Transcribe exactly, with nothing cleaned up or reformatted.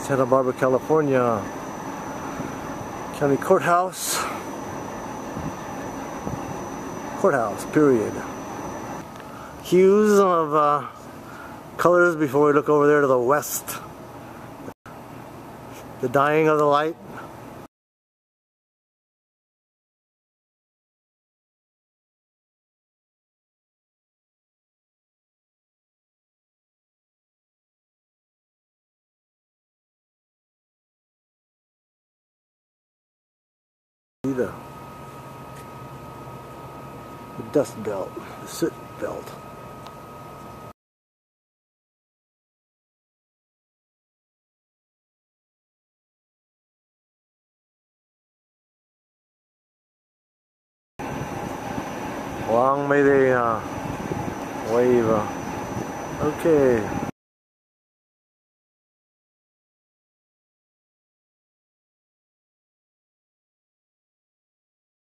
Santa Barbara, California County Courthouse. Courthouse, period. Hues of uh, colors before we look over there to the west. The dying of the light. See the, the dust belt, the soot belt. Long may they uh, wave. Uh, okay.